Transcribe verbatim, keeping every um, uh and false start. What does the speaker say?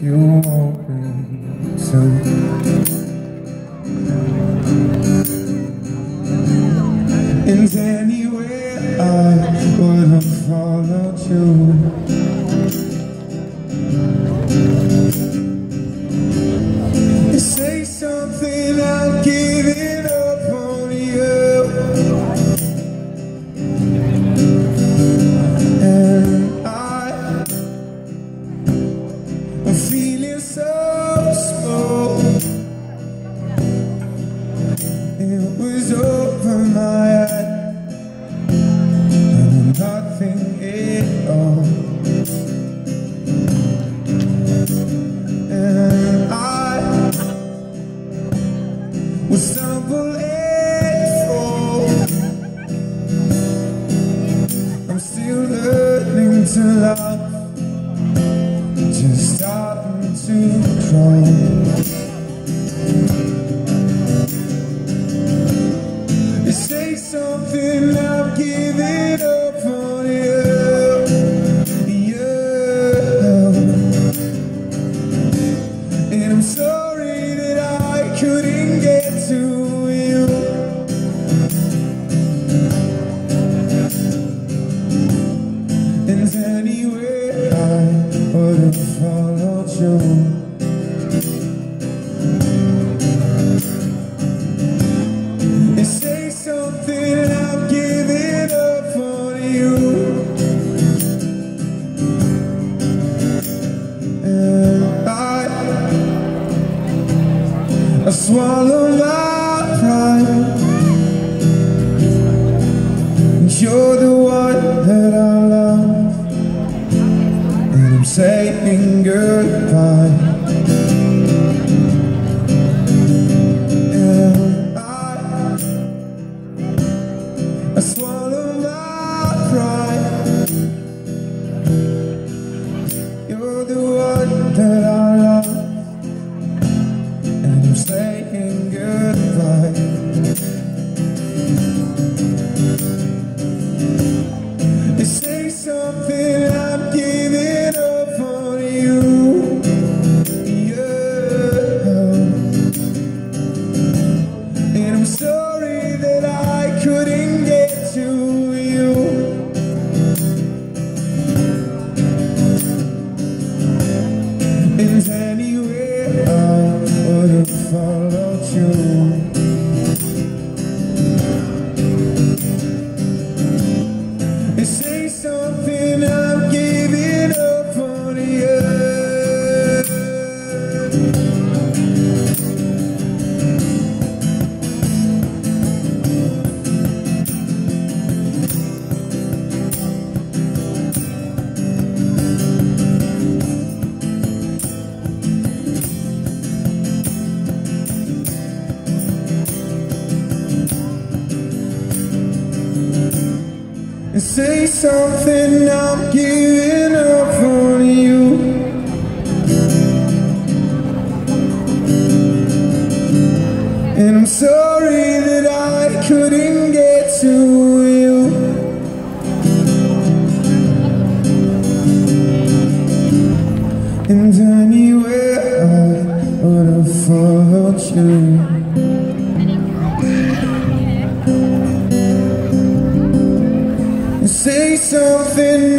you won't listen. And anywhere I would have followed you. You say something, I'm giving up on you. And I am feeling so small. It was over my head, and nothing at all. And I would stumble and fall. I'm still learning to love, just starting to crawl. Say something, I'm giving up on you, yeah. And I'm sorry that I couldn't get to you. And anywhere I would have followed you. Something, I'm giving up on you. And I, I swallow my pride. And you're the one that I love, and I'm saying goodbye. I swallow my pride. You're the one that I love, and I'm saying goodbye. They say something, I'm giving up on you, yeah. And I'm sorry that I couldn't get to you. And anywhere I would have followed you. They say something, I'm giving up on you. Say something, I'm giving up on you. And I'm sorry that I couldn't get to you. And anywhere I would have followed you. Say something,